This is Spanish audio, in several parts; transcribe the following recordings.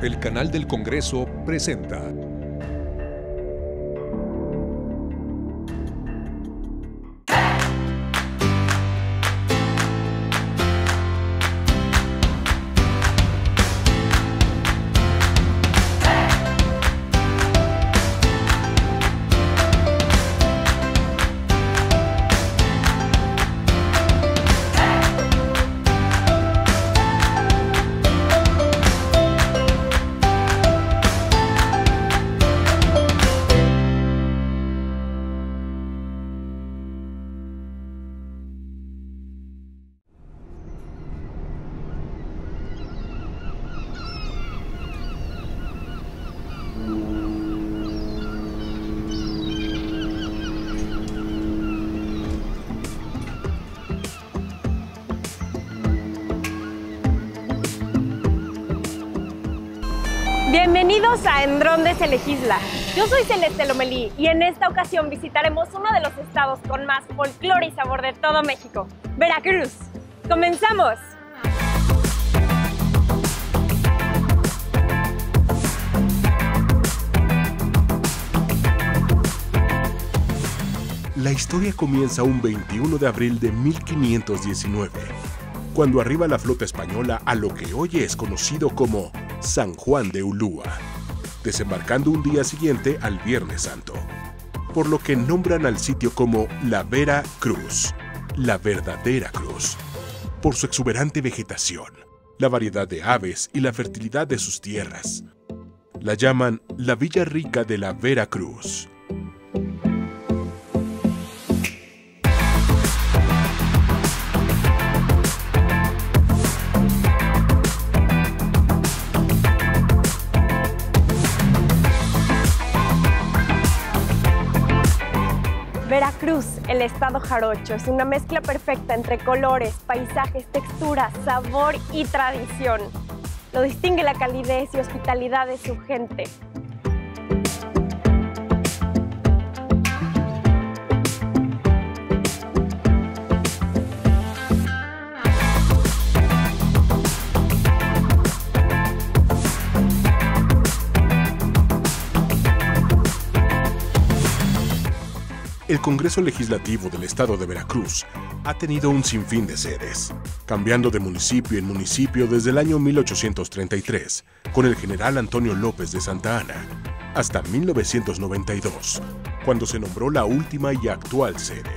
El canal del Congreso presenta Bienvenidos a En Dónde se legisla. Yo soy Celeste Lomelí y en esta ocasión visitaremos uno de los estados con más folclore y sabor de todo México, Veracruz. ¡Comenzamos! La historia comienza un 21 de abril de 1519, cuando arriba la flota española a lo que hoy es conocido como San Juan de Ulúa, desembarcando un día siguiente al Viernes Santo, por lo que nombran al sitio como la Vera Cruz, la verdadera cruz, por su exuberante vegetación, la variedad de aves y la fertilidad de sus tierras. La llaman la Villa Rica de la Vera Cruz. Veracruz, el estado jarocho, es una mezcla perfecta entre colores, paisajes, texturas, sabor y tradición. Lo distingue la calidez y hospitalidad de su gente. El Congreso Legislativo del Estado de Veracruz ha tenido un sinfín de sedes, cambiando de municipio en municipio desde el año 1833, con el general Antonio López de Santa Anna, hasta 1992, cuando se nombró la última y actual sede.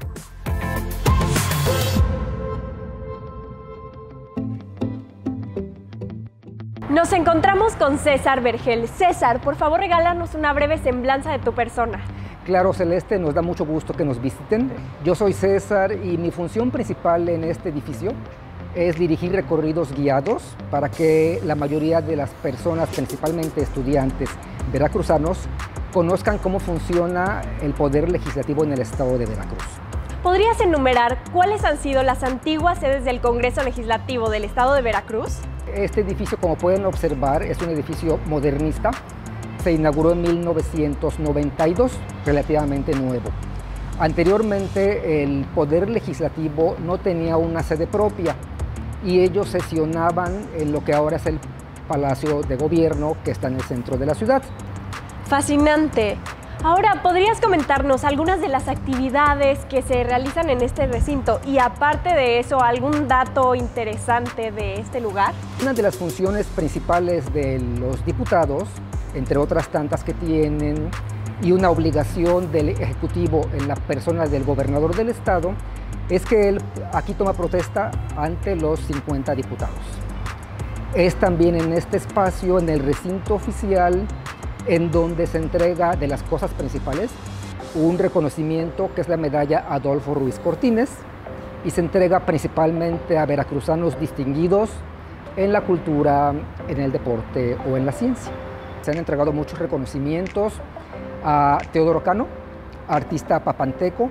Nos encontramos con César Vergel. César, por favor, regálanos una breve semblanza de tu persona. Claro, Celeste, nos da mucho gusto que nos visiten. Yo soy César y mi función principal en este edificio es dirigir recorridos guiados para que la mayoría de las personas, principalmente estudiantes veracruzanos, conozcan cómo funciona el poder legislativo en el estado de Veracruz. ¿Podrías enumerar cuáles han sido las antiguas sedes del Congreso Legislativo del estado de Veracruz? Este edificio, como pueden observar, es un edificio modernista. Se inauguró en 1992, relativamente nuevo. Anteriormente, el Poder Legislativo no tenía una sede propia y ellos sesionaban en lo que ahora es el Palacio de Gobierno, que está en el centro de la ciudad. Fascinante. Ahora, ¿podrías comentarnos algunas de las actividades que se realizan en este recinto? Y aparte de eso, ¿algún dato interesante de este lugar? Una de las funciones principales de los diputados, entre otras tantas que tienen, y una obligación del Ejecutivo en la persona del gobernador del estado, es que él aquí toma protesta ante los 50 diputados. Es también en este espacio, en el recinto oficial, en donde se entrega de las cosas principales un reconocimiento que es la medalla Adolfo Ruiz Cortines, y se entrega principalmente a veracruzanos distinguidos en la cultura, en el deporte o en la ciencia. Se han entregado muchos reconocimientos a Teodoro Cano, artista papanteco.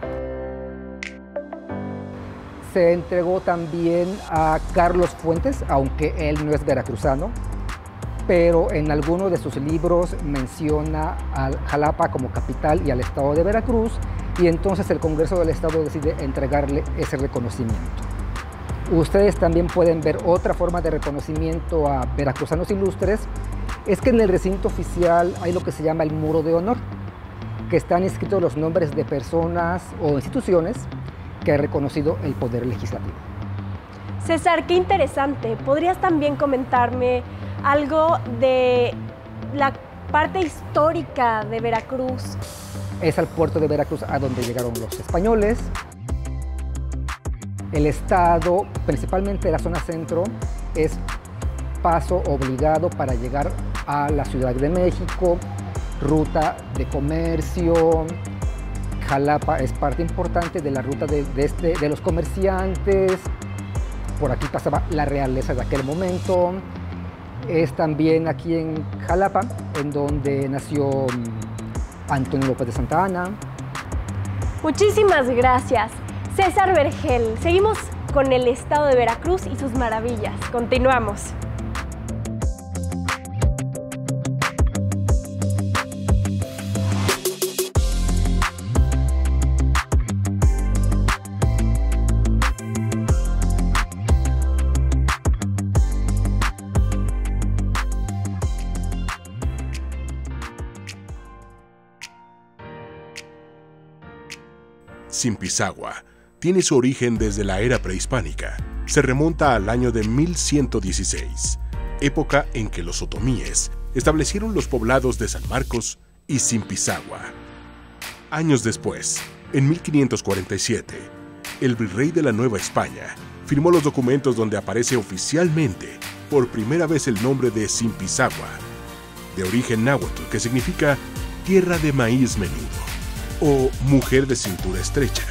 Se entregó también a Carlos Fuentes, aunque él no es veracruzano, pero en alguno de sus libros menciona a Jalapa como capital y al estado de Veracruz, y entonces el Congreso del Estado decide entregarle ese reconocimiento. ustedes también pueden ver otra forma de reconocimiento a veracruzanos ilustres, es que en el recinto oficial hay lo que se llama el Muro de Honor, que están inscritos los nombres de personas o instituciones que ha reconocido el Poder Legislativo. César, qué interesante. ¿Podrías también comentarme algo de la parte histórica de Veracruz? Es al puerto de Veracruz a donde llegaron los españoles. El estado, principalmente la zona centro, es paso obligado para llegar a la Ciudad de México, ruta de comercio. Jalapa es parte importante de la ruta de los comerciantes. Por aquí pasaba la realeza de aquel momento. Es también aquí en Jalapa, en donde nació Antonio López de Santa Anna. Muchísimas gracias, César Vergel. Seguimos con el estado de Veracruz y sus maravillas. Continuamos. Zimpizagua tiene su origen desde la era prehispánica. Se remonta al año de 1116, época en que los otomíes establecieron los poblados de San Marcos y Zimpizagua. Años después, en 1547, el virrey de la Nueva España firmó los documentos donde aparece oficialmente por primera vez el nombre de Zimpizagua, de origen náhuatl, que significa tierra de maíz menudo o mujer de cintura estrecha.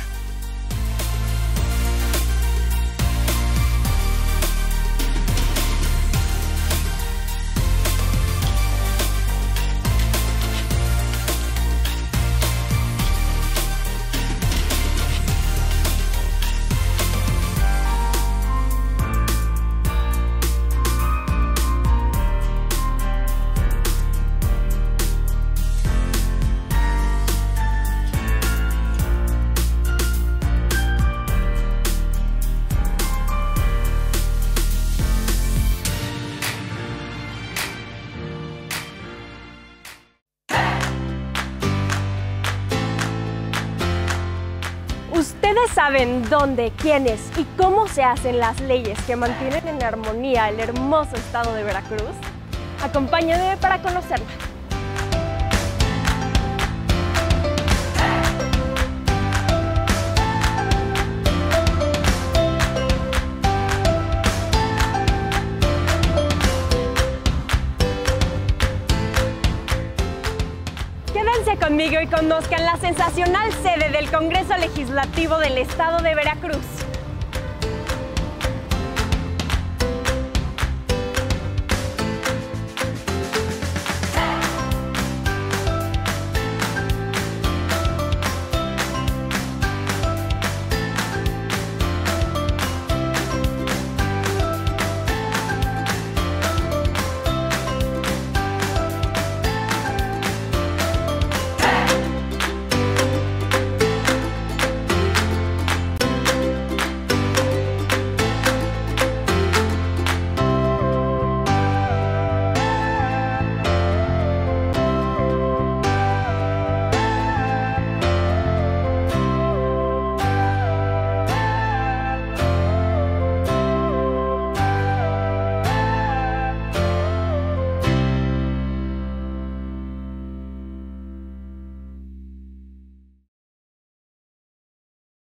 ¿Ustedes saben dónde, quiénes y cómo se hacen las leyes que mantienen en armonía el hermoso estado de Veracruz? Acompáñenme para conocerlo. Quédense conmigo y conozcan la sensacional sede del Congreso Legislativo del Estado de Veracruz.